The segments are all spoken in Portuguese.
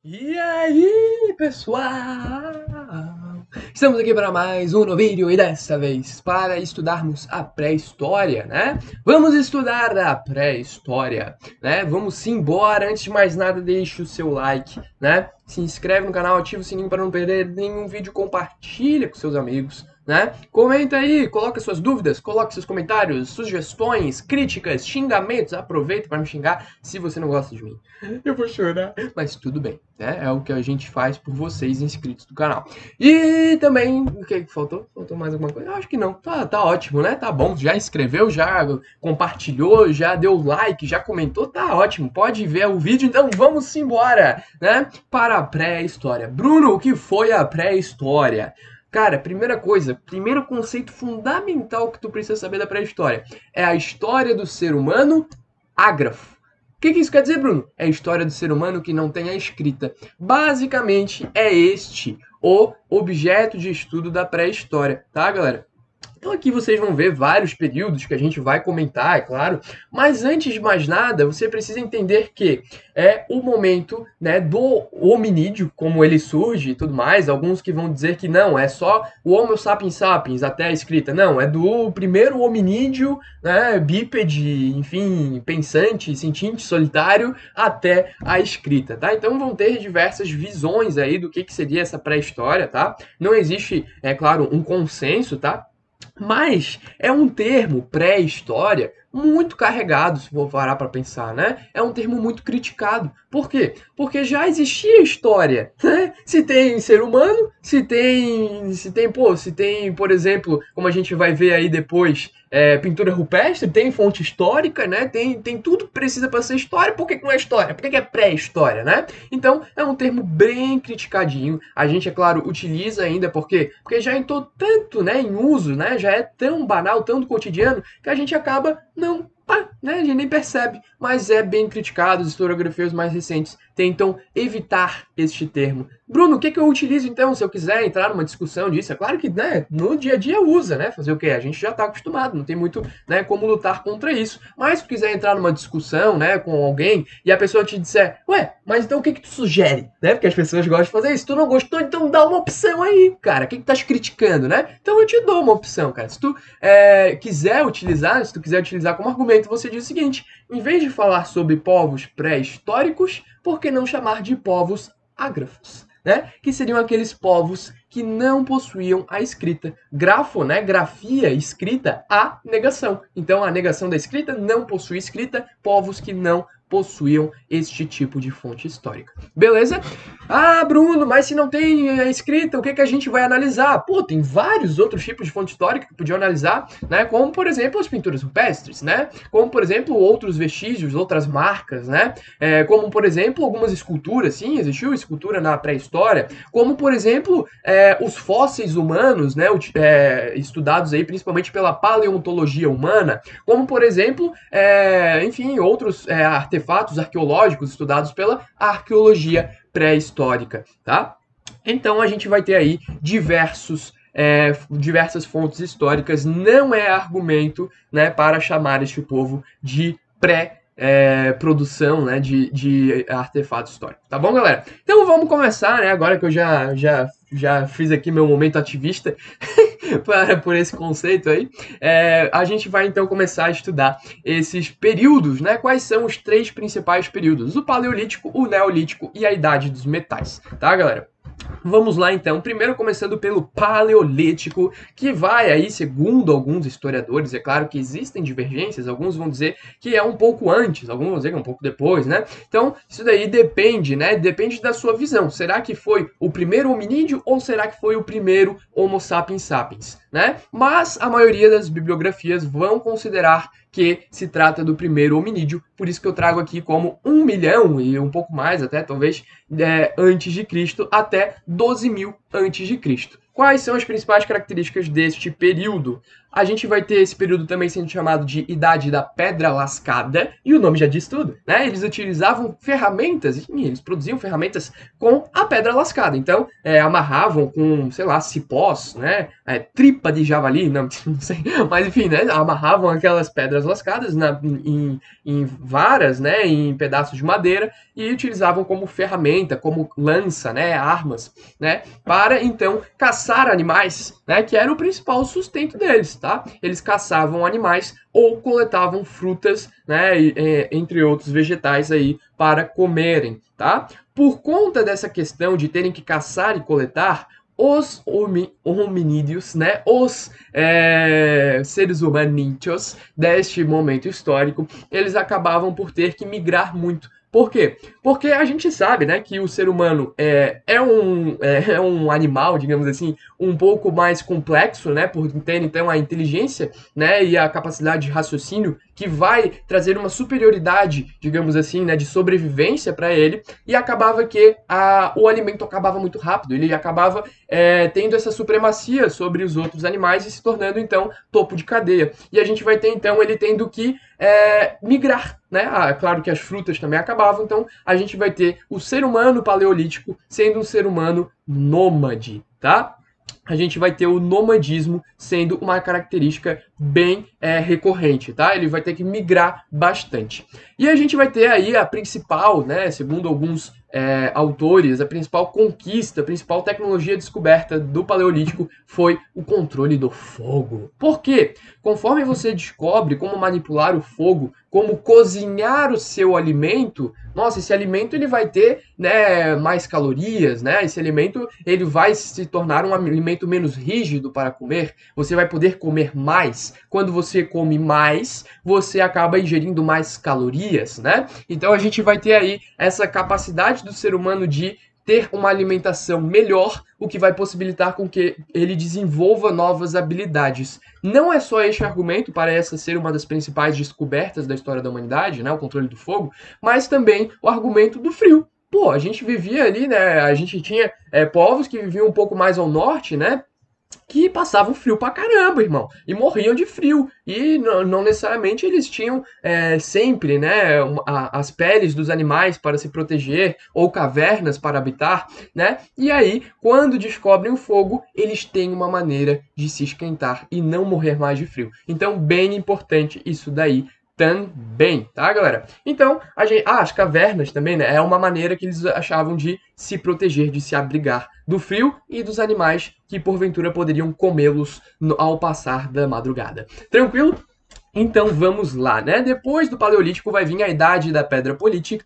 E aí, pessoal? Estamos aqui para mais um novo vídeo e dessa vez para estudarmos a pré-história, né? Vamos estudar a pré-história, né? Vamos embora. Antes de mais nada, deixe o seu like, né? Se inscreve no canal, ativa o sininho para não perder nenhum vídeo, compartilha com seus amigos, né? Comenta aí, coloca suas dúvidas, coloque seus comentários, sugestões, críticas, xingamentos. Aproveita para me xingar se você não gosta de mim. Eu vou chorar, mas tudo bem, né? É o que a gente faz por vocês inscritos do canal. E também, o que faltou? Faltou mais alguma coisa? Eu acho que não. Tá ótimo, né? Tá bom. Já inscreveu, já compartilhou, já deu like, já comentou, tá ótimo. Pode ver o vídeo, então vamos embora, né? Para a pré-história. Bruno, o que foi a pré-história? Cara, primeira coisa, primeiro conceito fundamental que tu precisa saber da pré-história é a história do ser humano ágrafo. O que isso quer dizer, Bruno? É a história do ser humano que não tem a escrita. Basicamente, é este o objeto de estudo da pré-história, tá, galera? Então aqui vocês vão ver vários períodos que a gente vai comentar, é claro, mas antes de mais nada, você precisa entender que é o momento, né, do hominídeo, como ele surge e tudo mais. Alguns que vão dizer que não, é só o Homo sapiens sapiens até a escrita. Não, é do primeiro hominídeo, né, bípede, enfim, pensante, sentiente, solitário, até a escrita, tá? Então vão ter diversas visões aí do que seria essa pré-história, tá? Não existe, é claro, um consenso, tá? Mas é um termo pré-história muito carregado, se for parar para pensar, né? É um termo muito criticado. Por quê? Porque já existia história, né? Se tem ser humano, se tem, por exemplo, como a gente vai ver aí depois, pintura rupestre, tem fonte histórica, né? Tem tudo que precisa para ser história. Por que não é história? Por que é pré-história, né? Então, é um termo bem criticadinho. A gente, é claro, utiliza ainda porque já entrou tanto, né, em uso, né? Já é tão banal, tão do cotidiano, que a gente acaba não, né, a gente nem percebe, mas é bem criticado. As historiografias mais recentes tentam evitar este termo. Bruno, o que eu utilizo então se eu quiser entrar numa discussão disso? É claro que, né, no dia a dia usa, né? Fazer o quê? A gente já está acostumado, não tem muito, né, como lutar contra isso. Mas se quiser entrar numa discussão, né, com alguém e a pessoa te disser, ué, mas então o que tu sugere? Né? Porque as pessoas gostam de fazer isso. Se tu não gostou, então dá uma opção aí, cara. O que tu tá criticando, né? Então eu te dou uma opção, cara. Se tu quiser utilizar, se tu quiser utilizar como argumento, você diz o seguinte: em vez de falar sobre povos pré-históricos, por que não chamar de povos ágrafos? Né? Que seriam aqueles povos que não possuíam a escrita. Grafo, né? Grafia, escrita, a negação. Então, a negação da escrita não possui escrita, povos que não possuíam este tipo de fonte histórica. Beleza? Ah, Bruno, mas se não tem escrita, o que a gente vai analisar? Pô, tem vários outros tipos de fonte histórica que podiam analisar, né? Como, por exemplo, as pinturas rupestres, né? Como, por exemplo, outros vestígios, outras marcas, né? Como, por exemplo, algumas esculturas, sim, existiu escultura na pré-história. Como, por exemplo, os fósseis humanos, né? Estudados aí principalmente pela paleontologia humana. Como, por exemplo, enfim, outros artefatos arqueológicos estudados pela arqueologia pré-histórica, tá? Então a gente vai ter aí diversas fontes históricas. Não é argumento, né, para chamar este povo de produção, né, de artefato histórico. Tá bom, galera? Então vamos começar, né? Agora que eu já fiz aqui meu momento ativista por esse conceito aí, a gente vai então começar a estudar esses períodos, né? Quais são os três principais períodos? O Paleolítico, o Neolítico e a Idade dos Metais, tá, galera? Vamos lá então, primeiro começando pelo Paleolítico, que vai aí, segundo alguns historiadores, é claro que existem divergências, alguns vão dizer que é um pouco antes, alguns vão dizer que é um pouco depois, né? Então, isso daí depende, né? Depende da sua visão. Será que foi o primeiro hominídeo ou será que foi o primeiro Homo sapiens sapiens, né? Mas a maioria das bibliografias vão considerar que se trata do primeiro hominídeo, por isso que eu trago aqui como 1 milhão e um pouco mais até, talvez, antes de Cristo, até 12 mil a.C. Quais são as principais características deste período? A gente vai ter esse período também sendo chamado de Idade da Pedra Lascada, e o nome já diz tudo, né? Eles utilizavam ferramentas, eles produziam ferramentas com a pedra lascada. Então, amarravam com, sei lá, cipós, né? Tripa de javali, não sei, mas enfim, né? Amarravam aquelas pedras lascadas em varas, né? Em pedaços de madeira e utilizavam como ferramenta, como lança, né? Armas, né? Para então caçar animais, né? Que era o principal sustento deles, tá? Eles caçavam animais ou coletavam frutas, né? Entre outros vegetais aí para comerem, tá? Por conta dessa questão de terem que caçar e coletar, os hominídeos, né, os seres humaninhos deste momento histórico, eles acabavam por ter que migrar muito. Por quê? Porque a gente sabe, né, que o ser humano é um animal, digamos assim, um pouco mais complexo, né, por ter então a inteligência, né, e a capacidade de raciocínio que vai trazer uma superioridade, digamos assim, né, de sobrevivência para ele, e acabava que o alimento acabava muito rápido, ele acabava tendo essa supremacia sobre os outros animais e se tornando então topo de cadeia. E a gente vai ter então ele tendo que migrar, né? Claro que as frutas também acabavam, então a gente vai ter o ser humano paleolítico sendo um ser humano nômade, tá? A gente vai ter o nomadismo sendo uma característica bem recorrente, tá? Ele vai ter que migrar bastante. E a gente vai ter aí a principal, né, segundo alguns autores, a principal conquista, a principal tecnologia descoberta do Paleolítico foi o controle do fogo. Por quê? Conforme você descobre como manipular o fogo, como cozinhar o seu alimento, nossa, esse alimento ele vai ter, né, mais calorias, né? Esse alimento ele vai se tornar um alimento menos rígido para comer. Você vai poder comer mais. Quando você come mais, você acaba ingerindo mais calorias, né? Então a gente vai ter aí essa capacidade do ser humano de ter uma alimentação melhor, o que vai possibilitar com que ele desenvolva novas habilidades. Não é só este argumento para essa ser uma das principais descobertas da história da humanidade, né, o controle do fogo, mas também o argumento do frio. Pô, a gente vivia ali, né, a gente tinha povos que viviam um pouco mais ao norte, né, que passavam frio pra caramba, irmão, e morriam de frio. E não necessariamente eles tinham sempre, né, as peles dos animais para se proteger, ou cavernas para habitar, né? E aí, quando descobrem o fogo, eles têm uma maneira de se esquentar e não morrer mais de frio. Então, bem importante isso daí também, tá, galera? Então, as cavernas também, né? É uma maneira que eles achavam de se proteger, de se abrigar do frio e dos animais que porventura poderiam comê-los ao passar da madrugada. Tranquilo? Então vamos lá, né? Depois do Paleolítico vai vir a Idade da Pedra política.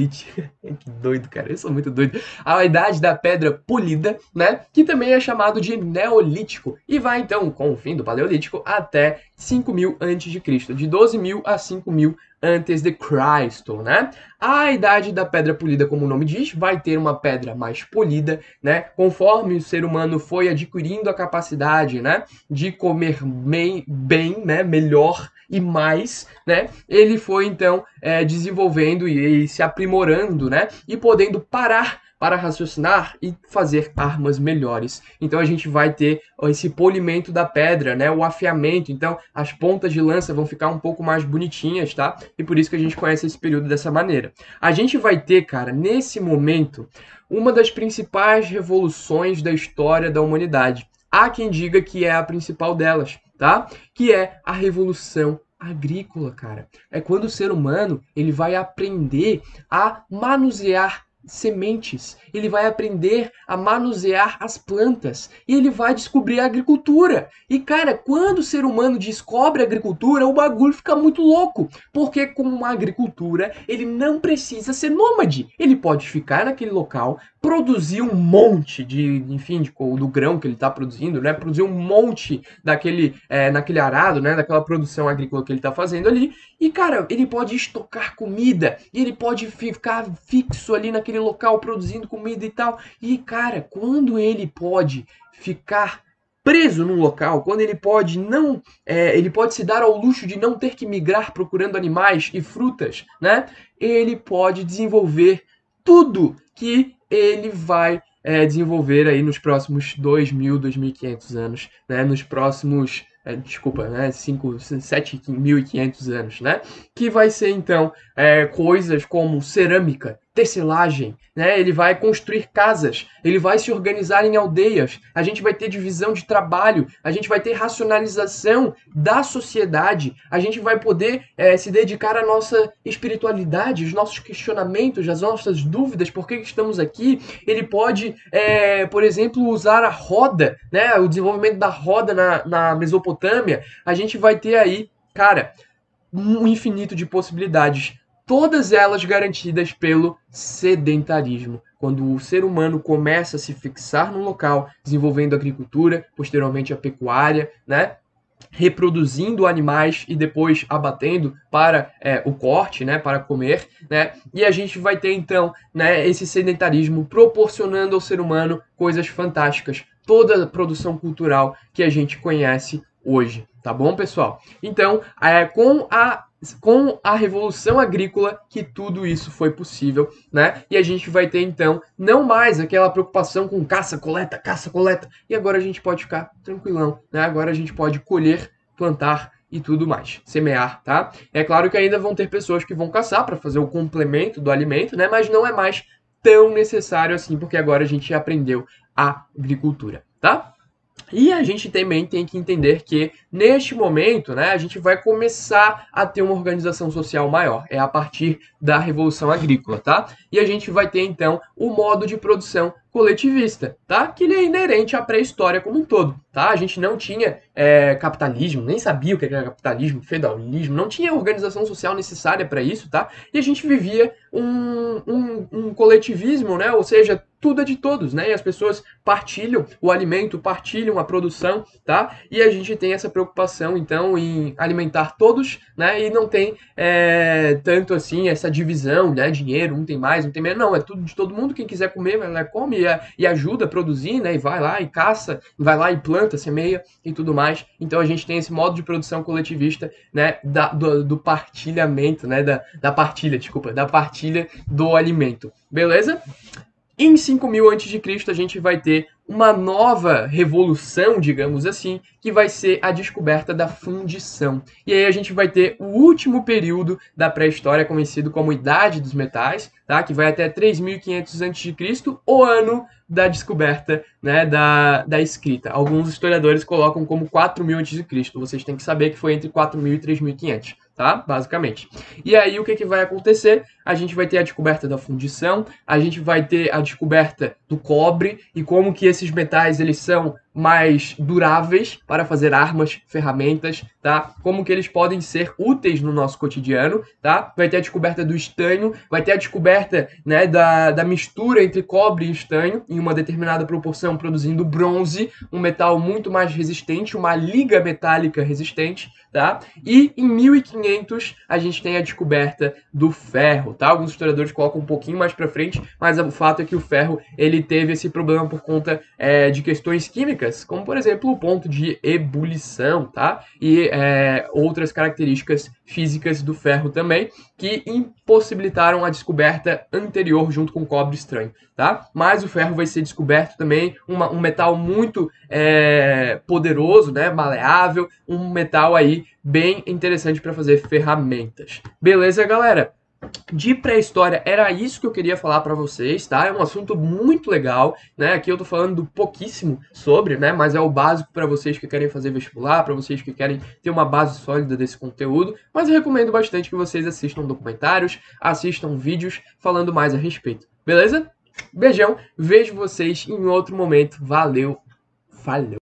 Que doido, cara, eu sou muito doido. A Idade da Pedra Polida, né? Que também é chamado de Neolítico. E vai então, com o fim do Paleolítico, até 5.000 a.C., de 12.000 a 5.000 antes de Cristo, né? A Idade da Pedra Polida, como o nome diz, vai ter uma pedra mais polida, né? Conforme o ser humano foi adquirindo a capacidade, né, de comer bem, né, melhor e mais, né? Ele foi então desenvolvendo e se aprimorando, né? E podendo parar para raciocinar e fazer armas melhores. Então a gente vai ter esse polimento da pedra, né? O afiamento. Então as pontas de lança vão ficar um pouco mais bonitinhas, tá? E por isso que a gente conhece esse período dessa maneira. A gente vai ter, cara, nesse momento, uma das principais revoluções da história da humanidade. Há quem diga que é a principal delas, tá? Que é a Revolução Agrícola, cara. É quando o ser humano ele vai aprender a manusear sementes, ele vai aprender a manusear as plantas e ele vai descobrir a agricultura. E cara, quando o ser humano descobre a agricultura, o bagulho fica muito louco, porque com uma agricultura ele não precisa ser nômade, ele pode ficar naquele local, produzir um monte do grão que ele está produzindo, né? Produzir um monte naquele arado, né? Daquela produção agrícola que ele está fazendo ali. E, cara, ele pode estocar comida, e ele pode ficar fixo ali naquele local produzindo comida e tal. E, cara, quando ele pode ficar preso num local, quando ele pode ele pode se dar ao luxo de não ter que migrar procurando animais e frutas, né? Ele pode desenvolver tudo que ele vai desenvolver aí nos próximos 2.000, 2.500 anos, né? Nos próximos, né? 7.500 anos, né? Que vai ser, então, coisas como cerâmica, tecelagem, né? Ele vai construir casas, ele vai se organizar em aldeias, a gente vai ter divisão de trabalho, a gente vai ter racionalização da sociedade, a gente vai poder se dedicar à nossa espiritualidade, os nossos questionamentos, as nossas dúvidas, por que estamos aqui. Ele pode, por exemplo, usar a roda, né? O desenvolvimento da roda na Mesopotâmia, a gente vai ter aí, cara, um infinito de possibilidades, todas elas garantidas pelo sedentarismo. Quando o ser humano começa a se fixar num local, desenvolvendo a agricultura, posteriormente a pecuária, né? Reproduzindo animais e depois abatendo para o corte, né, para comer, né, e a gente vai ter então, né, esse sedentarismo proporcionando ao ser humano coisas fantásticas, toda a produção cultural que a gente conhece hoje, tá bom, pessoal? Então, com a Revolução Agrícola que tudo isso foi possível, né? E a gente vai ter, então, não mais aquela preocupação com caça, coleta, e agora a gente pode ficar tranquilão, né? Agora a gente pode colher, plantar e tudo mais, semear, tá? É claro que ainda vão ter pessoas que vão caçar para fazer o complemento do alimento, né? Mas não é mais tão necessário assim, porque agora a gente aprendeu a agricultura, tá? E a gente também tem que entender que, neste momento, né, a gente vai começar a ter uma organização social maior. É a partir da Revolução Agrícola, tá? E a gente vai ter, então, o modo de produção coletivista, tá? Que ele é inerente à pré-história como um todo, tá? A gente não tinha capitalismo, nem sabia o que era capitalismo, feudalismo, não tinha organização social necessária para isso, tá? E a gente vivia um coletivismo, né? Ou seja, tudo é de todos, né? E as pessoas partilham o alimento, partilham a produção, tá? E a gente tem essa preocupação, então, em alimentar todos, né? E não tem tanto assim essa divisão, né? Dinheiro, um tem mais, um tem menos. Não, é tudo de todo mundo. Quem quiser comer, vai lá e come e ajuda a produzir, né? E vai lá e caça, vai lá e planta, semeia e tudo mais. Então a gente tem esse modo de produção coletivista, né? Do partilhamento, né? Da partilha do alimento. Beleza? Em 5.000 a.C., a gente vai ter uma nova revolução, digamos assim, que vai ser a descoberta da fundição. E aí a gente vai ter o último período da pré-história, conhecido como Idade dos Metais, tá? Que vai até 3.500 a.C., o ano da descoberta, né, da escrita. Alguns historiadores colocam como 4.000 a.C. Vocês têm que saber que foi entre 4.000 e 3.500. Tá? Basicamente. E aí o que vai acontecer? A gente vai ter a descoberta da fundição, a gente vai ter a descoberta do cobre e como que esses metais eles são mais duráveis para fazer armas, ferramentas, tá? Como que eles podem ser úteis no nosso cotidiano, tá? Vai ter a descoberta do estanho, vai ter a descoberta, né, da mistura entre cobre e estanho em uma determinada proporção, produzindo bronze, um metal muito mais resistente, uma liga metálica resistente, tá? E em 1500 a gente tem a descoberta do ferro, tá? Alguns historiadores colocam um pouquinho mais para frente, mas o fato é que o ferro ele teve esse problema por conta de questões químicas, como por exemplo o ponto de ebulição, tá? E outras características físicas do ferro também, que impossibilitaram a descoberta anterior junto com o cobre estranho, tá? Mas o ferro vai ser descoberto também, um metal muito poderoso, né? Maleável, um metal aí bem interessante para fazer ferramentas. Beleza, galera? De pré-história, era isso que eu queria falar para vocês, tá? É um assunto muito legal, né? Aqui eu tô falando pouquíssimo sobre, né? Mas é o básico para vocês que querem fazer vestibular, para vocês que querem ter uma base sólida desse conteúdo. Mas eu recomendo bastante que vocês assistam documentários, assistam vídeos falando mais a respeito. Beleza? Beijão, vejo vocês em outro momento. Valeu, falou!